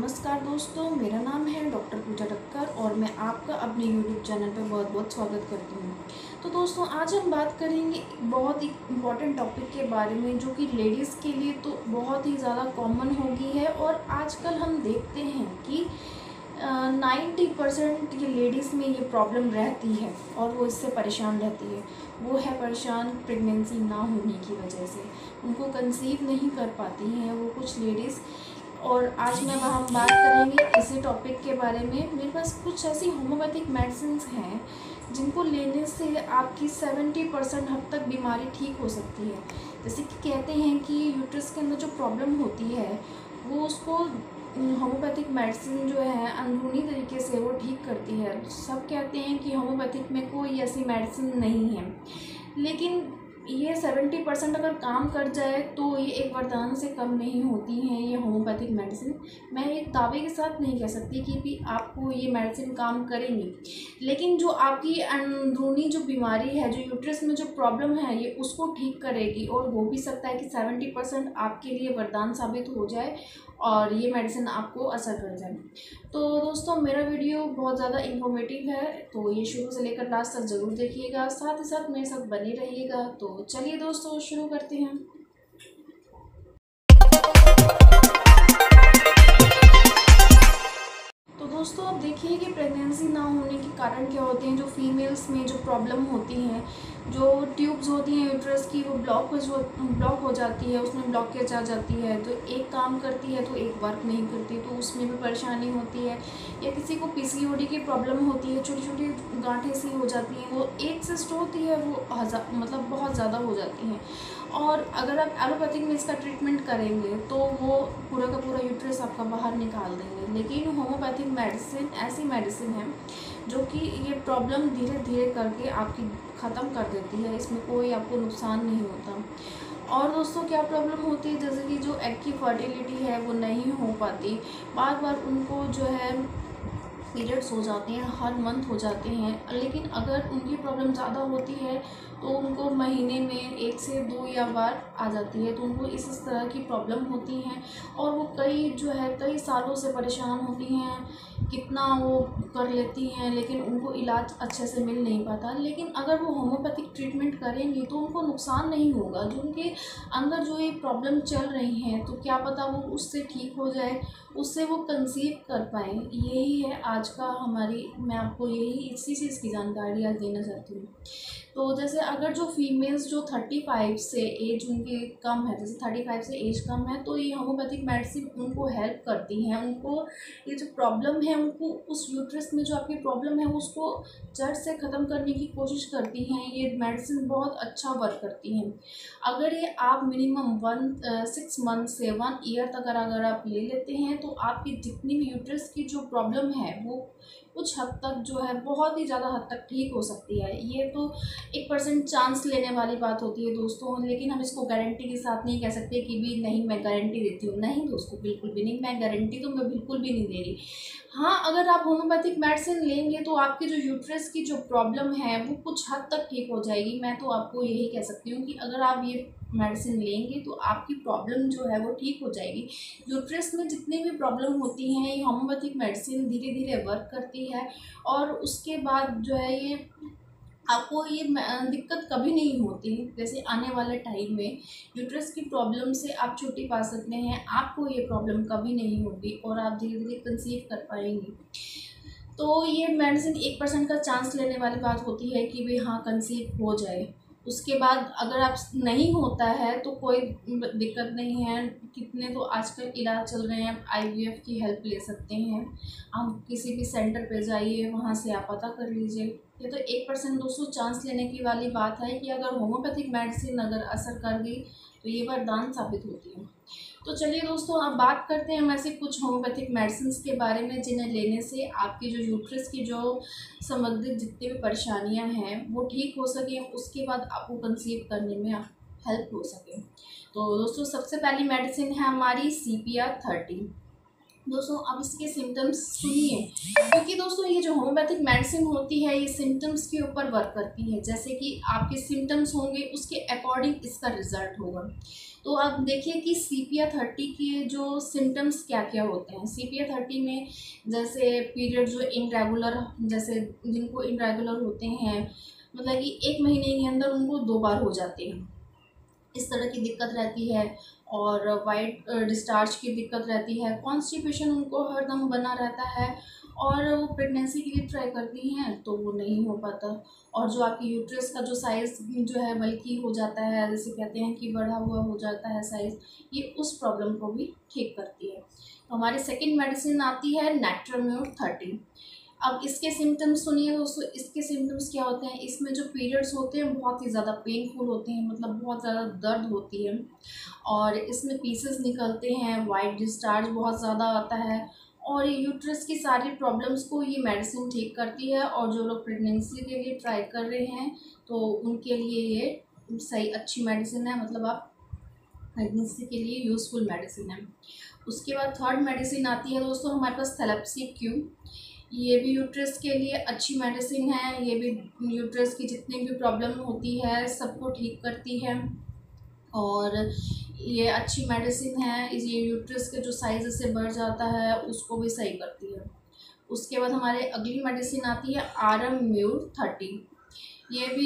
नमस्कार दोस्तों, मेरा नाम है डॉक्टर पूजा ठक्कर और मैं आपका अपने यूट्यूब चैनल पर बहुत बहुत स्वागत करती हूँ। तो दोस्तों, आज हम बात करेंगे एक बहुत ही इम्पॉर्टेंट टॉपिक के बारे में, जो कि लेडीज़ के लिए तो बहुत ही ज़्यादा कॉमन हो गई है। और आजकल हम देखते हैं कि 90% ये लेडीज़ में ये प्रॉब्लम रहती है और वो इससे परेशान रहती है। वो है परेशान प्रेगनेंसी ना होने की वजह से, उनको कंसीव नहीं कर पाती हैं वो कुछ लेडीज़। और आज हम बात करेंगे इसी टॉपिक के बारे में। मेरे पास कुछ ऐसी होम्योपैथिक मेडिसिन्स हैं जिनको लेने से आपकी 70% हद तक बीमारी ठीक हो सकती है। जैसे कि कहते हैं कि यूट्रस के अंदर जो प्रॉब्लम होती है वो उसको होम्योपैथिक मेडिसिन जो है अंदरूनी तरीके से वो ठीक करती है। सब कहते हैं कि होम्योपैथिक में कोई ऐसी मेडिसिन नहीं है, लेकिन ये 70% अगर काम कर जाए तो ये एक वरदान से कम नहीं होती हैं ये होम्योपैथिक मेडिसिन। मैं एक दावे के साथ नहीं कह सकती कि भी आपको ये मेडिसिन काम करेंगी, लेकिन जो आपकी अंदरूनी जो बीमारी है, जो यूट्रस में जो प्रॉब्लम है, ये उसको ठीक करेगी। और हो भी सकता है कि 70% आपके लिए वरदान साबित हो जाए और ये मेडिसिन आपको असर कर जाए। तो दोस्तों, मेरा वीडियो बहुत ज़्यादा इन्फॉर्मेटिव है, तो ये शुरू से लेकर लास्ट तक ज़रूर देखिएगा, साथ ही साथ मेरे साथ बने रहिएगा। तो चलिए दोस्तों, शुरू करते हैं। तो दोस्तों, अब देखिए कि प्रेगनेंसी ना होने के कारण क्या होते हैं। जो फीमेल्स में जो प्रॉब्लम होती हैं, जो ट्यूब्स होती हैं यूट्रस की, वो ब्लॉक हो जाती है, उसमें ब्लॉकेज आ जाती है। तो एक काम करती है तो एक वर्क नहीं करती, तो उसमें भी परेशानी होती है। या किसी को पीसीओडी की प्रॉब्लम होती है, छोटी छोटी गांठें सी हो जाती हैं, वो एक सिस्ट होती है, वो मतलब बहुत ज़्यादा हो जाती हैं। और अगर आप एलोपैथिक में इसका ट्रीटमेंट करेंगे तो वो पूरा का पूरा यूट्रस आपका बाहर निकाल देंगे। लेकिन होम्योपैथिक मेडिसिन ऐसी मेडिसिन है जो कि ये प्रॉब्लम धीरे धीरे करके आपकी ख़त्म कर देती है, इसमें कोई आपको नुकसान नहीं होता। और दोस्तों, क्या प्रॉब्लम होती है, जैसे कि जो एग की फर्टिलिटी है वो नहीं हो पाती, बार बार उनको जो है पीरियड्स हो जाते हैं, हर मंथ हो जाते हैं। लेकिन अगर उनकी प्रॉब्लम ज़्यादा होती है तो उनको महीने में 1 से 2 या बार आ जाती है, तो उनको इस तरह की प्रॉब्लम होती हैं। और वो कई सालों से परेशान होती हैं, कितना वो कर लेती हैं, लेकिन उनको इलाज अच्छे से मिल नहीं पाता। लेकिन अगर वो होम्योपैथिक ट्रीटमेंट करेंगी तो उनको नुकसान नहीं होगा। जो उनके अंदर जो ये प्रॉब्लम चल रही हैं, तो क्या पता वो उससे ठीक हो जाए, उससे वो कंसीव कर पाएँ। यही है आज का मैं आपको यही इसी चीज़ की जानकारी आज देना चाहती हूँ। तो जैसे अगर जो फीमेल्स जो 35 से एज उनकी कम है, जैसे 35 से एज कम है, तो ये होम्योपैथिक मेडिसिन उनको हेल्प करती हैं। उनको ये जो प्रॉब्लम है, उनको उस यूट्रस में जो आपकी प्रॉब्लम है उसको जड़ से ख़त्म करने की कोशिश करती हैं। ये मेडिसिन बहुत अच्छा वर्क करती हैं। अगर ये आप मिनिमम 6 मंथ से 1 ईयर तक अगर आप ले लेते हैं तो आपकी जितनी भी यूट्रस की जो प्रॉब्लम है वो कुछ हद तक जो है बहुत ही ज़्यादा हद तक ठीक हो सकती है। ये तो 1% चांस लेने वाली बात होती है दोस्तों, लेकिन हम इसको गारंटी के साथ नहीं कह सकते कि भी नहीं मैं गारंटी देती हूँ। नहीं दोस्तों, बिल्कुल भी नहीं, मैं गारंटी तो मैं बिल्कुल भी नहीं दे रही। हाँ, अगर आप होम्योपैथिक मेडिसिन लेंगे तो आपकी जो यूट्रस की जो प्रॉब्लम है वो कुछ हद तक ठीक हो जाएगी। मैं तो आपको यही कह सकती हूँ कि अगर आप ये मेडिसिन लेंगे तो आपकी प्रॉब्लम जो है वो ठीक हो जाएगी। यूट्रस में जितनी भी प्रॉब्लम होती हैं, ये होम्योपैथिक मेडिसिन धीरे धीरे वर्क करती है। और उसके बाद जो है ये आपको ये दिक्कत कभी नहीं होती। जैसे आने वाले टाइम में यूट्रस की प्रॉब्लम से आप छुट्टी पा सकते हैं, आपको ये प्रॉब्लम कभी नहीं होगी और आप धीरे धीरे कंसीव कर पाएंगी। तो ये मेडिसिन 1% का चांस लेने वाली बात होती है कि भाई हाँ कंसीव हो जाए। उसके बाद अगर आप नहीं होता है तो कोई दिक्कत नहीं है। कितने तो आजकल इलाज चल रहे हैं, आईवीएफ की हेल्प ले सकते हैं। आप किसी भी सेंटर पे जाइए, वहाँ से आप पता कर लीजिए। ये तो 1% दोस्तों चांस लेने की वाली बात है कि अगर होम्योपैथिक मेडिसिन अगर असर कर गई तो ये वरदान साबित होती है। तो चलिए दोस्तों, अब बात करते हैं हम ऐसे कुछ होम्योपैथिक मेडिसिन के बारे में जिन्हें लेने से आपकी जो यूट्रस की जो संबंधित जितनी भी परेशानियां हैं वो ठीक हो सकें, उसके बाद आपको कंसीव करने में हेल्प हो सके। तो दोस्तों, सबसे पहली मेडिसिन है हमारी CPR 30। दोस्तों अब इसके सिम्टम्स सुनिए, क्योंकि दोस्तों ये जो होम्योपैथिक मेडिसिन होती है ये सिम्टम्स के ऊपर वर्क करती है। जैसे कि आपके सिम्टम्स होंगे उसके अकॉर्डिंग इसका रिजल्ट होगा। तो अब देखिए कि CPR30 के जो सिम्टम्स क्या क्या होते हैं। CPR30 में जैसे पीरियड जो इनरेगुलर, जैसे जिनको इनरेगुलर होते हैं, मतलब कि 1 महीने के अंदर उनको 2 बार हो जाते हैं, इस तरह की दिक्कत रहती है। और वाइट डिस्चार्ज की दिक्कत रहती है, कॉन्स्टिपेशन उनको हरदम बना रहता है, और वो प्रेगनेंसी के लिए ट्राई करती हैं तो वो नहीं हो पाता। और जो आपकी यूट्रस का जो साइज़ जो है बल्कि हो जाता है, जैसे कहते हैं कि बढ़ा हुआ हो जाता है साइज़, ये उस प्रॉब्लम को भी ठीक करती है। तो हमारी सेकेंड मेडिसिन आती है नेट्रोम्यूर 30। अब इसके सिम्टम्स सुनिए दोस्तों। इसके सिम्टम्स क्या होते हैं, इसमें जो पीरियड्स होते हैं बहुत ही ज़्यादा पेनफुल होते हैं, मतलब बहुत ज़्यादा दर्द होती है, और इसमें पीसेस निकलते हैं, वाइट डिस्चार्ज बहुत ज़्यादा आता है, और ये यूट्रस की सारी प्रॉब्लम्स को ये मेडिसिन ठीक करती है। और जो लोग प्रेगनेंसी के लिए ट्राई कर रहे हैं तो उनके लिए ये सही अच्छी मेडिसिन है, मतलब आप प्रेगनेंसी के लिए यूज़फुल मेडिसिन है। उसके बाद थर्ड मेडिसिन आती है दोस्तों हमारे पास थैलेप्सी-क्यू। ये भी यूट्रस के लिए अच्छी मेडिसिन है। ये भी यूट्रस की जितनी भी प्रॉब्लम होती है सबको ठीक करती है, और ये अच्छी मेडिसिन है। ये यूट्रस के जो साइज़ से बढ़ जाता है उसको भी सही करती है। उसके बाद हमारे अगली मेडिसिन आती है RM-Mur 30। ये भी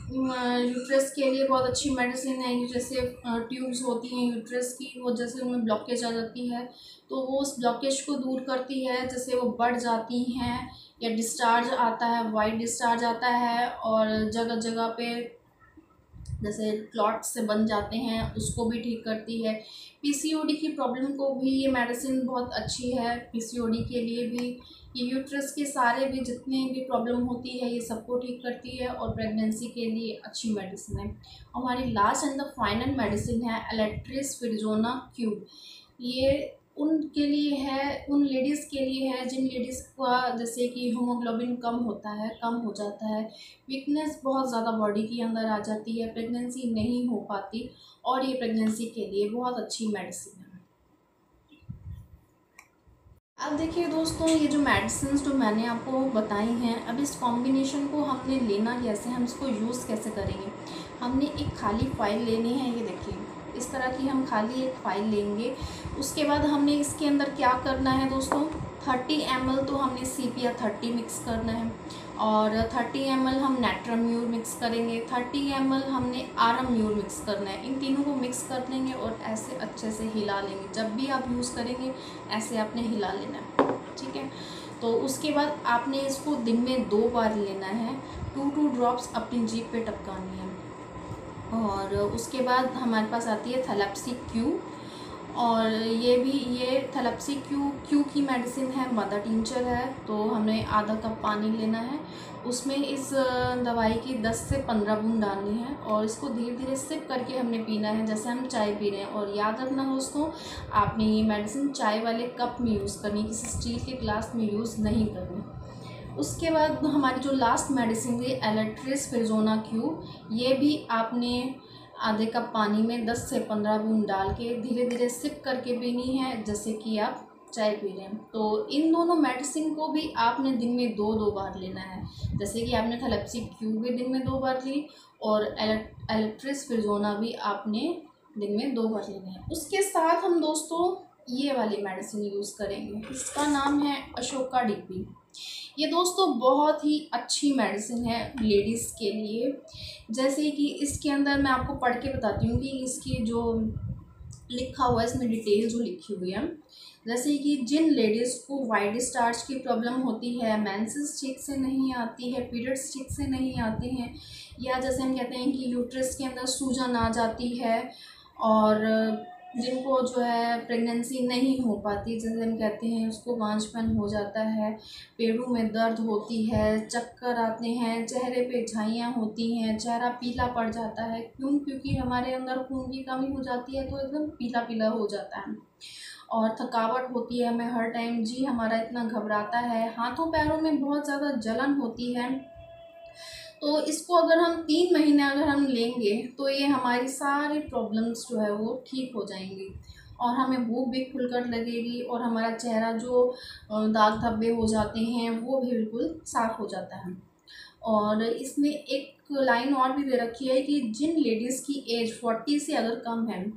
यूट्रस के लिए बहुत अच्छी मेडिसिन है। ये जैसे ट्यूब्स होती हैं यूट्रस की, वो जैसे उनमें ब्लॉकेज आ जाती है तो वो उस ब्लॉकेज को दूर करती है, जैसे वो बढ़ जाती हैं या डिस्चार्ज आता है, वाइट डिस्चार्ज आता है, और जगह जगह पे जैसे क्लॉट से बन जाते हैं उसको भी ठीक करती है। पीसीओडी की प्रॉब्लम को भी ये मेडिसिन बहुत अच्छी है। पीसीओडी के लिए भी ये यूट्रस के सारे भी जितने भी प्रॉब्लम होती है ये सबको ठीक करती है, और प्रेगनेंसी के लिए अच्छी मेडिसिन है। हमारी last and the final medicine है एलेट्रिसफिरजोना-क्यू। ये उनके लिए है, उन लेडीज़ के लिए है जिन लेडीज़ का जैसे कि हीमोग्लोबिन कम होता है, कम हो जाता है, वीकनेस बहुत ज़्यादा बॉडी के अंदर आ जाती है, प्रेगनेंसी नहीं हो पाती, और ये प्रेगनेंसी के लिए बहुत अच्छी मेडिसिन है। अब देखिए दोस्तों ये जो मेडिसिन जो मैंने आपको बताई हैं, अब इस कॉम्बिनेशन को हमने लेना कैसे, हम इसको यूज़ कैसे करेंगे। हमने एक खाली फाइल लेनी है, ये देखिए इस तरह की हम खाली एक फ़ाइल लेंगे। उसके बाद हमने इसके अंदर क्या करना है दोस्तों, 30 ml तो हमने CPR30 मिक्स करना है, और 30 ml हम नेट्रोम्यूर मिक्स करेंगे, 30 ml हमने RM-Mur मिक्स करना है। इन तीनों को मिक्स कर लेंगे और ऐसे अच्छे से हिला लेंगे। जब भी आप यूज़ करेंगे ऐसे आपने हिला लेना है, ठीक है। तो उसके बाद आपने इसको दिन में 2 बार लेना है, 2 ड्रॉप्स अपनी जीभ पे टपकानी है। और उसके बाद हमारे पास आती है थैलेप्सी-क्यू, और ये थैलेप्सी-क्यू की मेडिसिन है, मदर टिंचर है। तो हमें आधा कप पानी लेना है, उसमें इस दवाई की 10 से 15 बूंद डालनी है, और इसको धीरे धीरे सिप करके हमने पीना है जैसे हम चाय पी रहे हैं। और याद रखना दोस्तों, आपने ये मेडिसिन चाय वाले कप में यूज़ करनी, किसी स्टील के ग्लास में यूज़ नहीं करनी। उसके बाद हमारी जो लास्ट मेडिसिन थी एलेट्रिसफिरजोना-क्यू, ये भी आपने आधे कप पानी में 10 से 15 बूंद डाल के धीरे धीरे सिप करके पीनी है जैसे कि आप चाय पी रहे हैं। तो इन दोनों मेडिसिन को भी आपने दिन में 2-2 बार लेना है, जैसे कि आपने थैलेप्सी-क्यू भी दिन में 2 बार ली, और एलेट्रिसफिरजोना भी आपने दिन में 2 बार लेना है। उसके साथ हम दोस्तों ये वाली मेडिसिन यूज़ करेंगे, इसका नाम है अशोका डीपी। ये दोस्तों बहुत ही अच्छी मेडिसिन है लेडीज़ के लिए। जैसे कि इसके अंदर मैं आपको पढ़ के बताती हूँ कि इसकी जो लिखा हुआ है, इसमें डिटेल जो लिखी हुई है। जैसे कि जिन लेडीज़ को वाइट डिस्चार्ज की प्रॉब्लम होती है, मेंसेस ठीक से नहीं आती है, पीरियड्स ठीक से नहीं आते हैं, या जैसे हम कहते हैं कि यूट्रस के अंदर सूजन आ जाती है, और जिनको जो है प्रेगनेंसी नहीं हो पाती, जैसे हम कहते हैं उसको बांझपन हो जाता है, पेड़ों में दर्द होती है, चक्कर आते हैं, चेहरे पे झाइयाँ होती हैं, चेहरा पीला पड़ जाता है। क्यों? क्योंकि हमारे अंदर खून की कमी हो जाती है तो एकदम पीला पीला हो जाता है, और थकावट होती है हमें हर टाइम, जी हमारा इतना घबराता है, हाथों पैरों में बहुत ज़्यादा जलन होती है। तो इसको अगर हम 3 महीने अगर हम लेंगे तो ये हमारी सारी प्रॉब्लम्स जो है वो ठीक हो जाएंगी। और हमें भूख भी खुलकर लगेगी और हमारा चेहरा जो दाग धब्बे हो जाते हैं वो भी बिल्कुल साफ़ हो जाता है। और इसमें एक लाइन और भी दे रखी है कि जिन लेडीज़ की एज 40 से अगर कम है,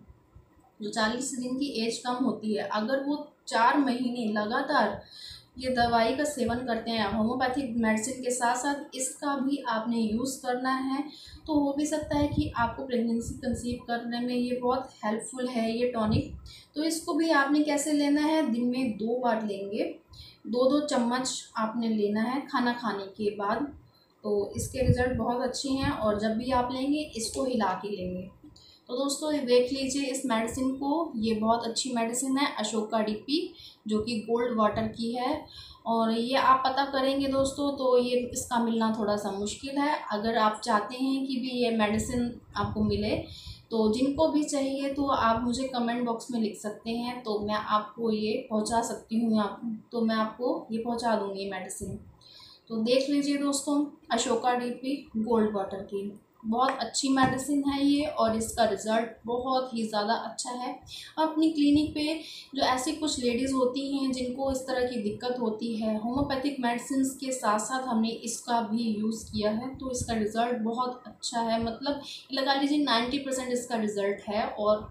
जो 40 दिन की एज कम होती है, अगर वो 4 महीने लगातार ये दवाई का सेवन करते हैं होम्योपैथिक मेडिसिन के साथ साथ इसका भी आपने यूज़ करना है, तो हो भी सकता है कि आपको प्रेगनेंसी कंसीव करने में ये बहुत हेल्पफुल है ये टॉनिक। तो इसको भी आपने कैसे लेना है, दिन में 2 बार लेंगे, 2-2 चम्मच आपने लेना है खाना खाने के बाद। तो इसके रिज़ल्ट बहुत अच्छे हैं और जब भी आप लेंगे इसको हिला के लेंगे। तो दोस्तों ये देख लीजिए इस मेडिसिन को, ये बहुत अच्छी मेडिसिन है अशोका डीपी, जो कि गोल्ड वाटर की है। और ये आप पता करेंगे दोस्तों तो ये इसका मिलना थोड़ा सा मुश्किल है। अगर आप चाहते हैं कि भी ये मेडिसिन आपको मिले, तो जिनको भी चाहिए तो आप मुझे कमेंट बॉक्स में लिख सकते हैं, तो मैं आपको ये पहुंचा सकती हूँ। तो मैं आपको ये पहुंचा दूँगी ये मेडिसिन। तो देख लीजिए दोस्तों अशोका डीपी गोल्ड वाटर की बहुत अच्छी मेडिसिन है ये, और इसका रिज़ल्ट बहुत ही ज़्यादा अच्छा है। अपनी क्लिनिक पे जो ऐसी कुछ लेडीज़ होती हैं जिनको इस तरह की दिक्कत होती है, होम्योपैथिक मेडिसिन के साथ साथ हमने इसका भी यूज़ किया है, तो इसका रिज़ल्ट बहुत अच्छा है। मतलब लगा लीजिए 90% इसका रिज़ल्ट है और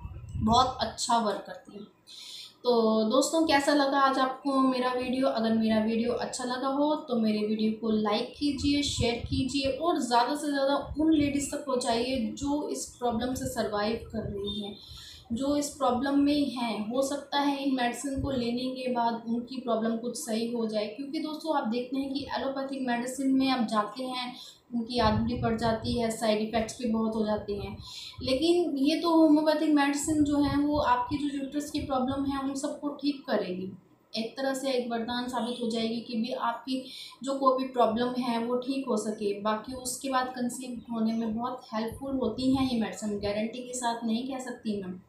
बहुत अच्छा वर्क करती है। तो दोस्तों कैसा लगा आज आपको मेरा वीडियो? अगर मेरा वीडियो अच्छा लगा हो तो मेरे वीडियो को लाइक कीजिए, शेयर कीजिए और ज़्यादा से ज़्यादा उन लेडीज़ तक पहुंचाइए जो इस प्रॉब्लम से सरवाइव कर रही हैं, जो इस प्रॉब्लम में हैं। हो सकता है इन मेडिसिन को लेने के बाद उनकी प्रॉब्लम कुछ सही हो जाए, क्योंकि दोस्तों आप देखते हैं कि एलोपैथिक मेडिसिन में आप जाते हैं, उनकी आदत भी पड़ जाती है, साइड इफ़ेक्ट्स भी बहुत हो जाते हैं। लेकिन ये तो होम्योपैथिक मेडिसिन जो है वो आपकी जो यूट्रस की प्रॉब्लम है उन सबको ठीक करेगी। एक तरह से एक वरदान साबित हो जाएगी कि भी आपकी जो कोई भी प्रॉब्लम है वो ठीक हो सके। बाकी उसके बाद कंसीव होने में बहुत हेल्पफुल होती हैं ये मेडिसिन, गारंटी के साथ नहीं कह सकती मैं,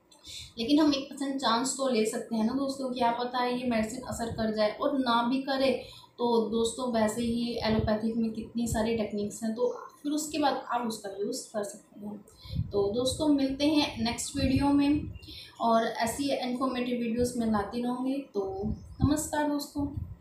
लेकिन हम 1% चांस तो ले सकते हैं ना दोस्तों। क्या पता है ये मेडिसिन असर कर जाए, और ना भी करे तो दोस्तों वैसे ही एलोपैथिक में कितनी सारी टेक्निक्स हैं, तो फिर उसके बाद आप उसका यूज़ कर सकते हैं। तो दोस्तों मिलते हैं नेक्स्ट वीडियो में, और ऐसी इन्फॉर्मेटिव वीडियोस मैं लाती रहूँगी। तो नमस्कार दोस्तों।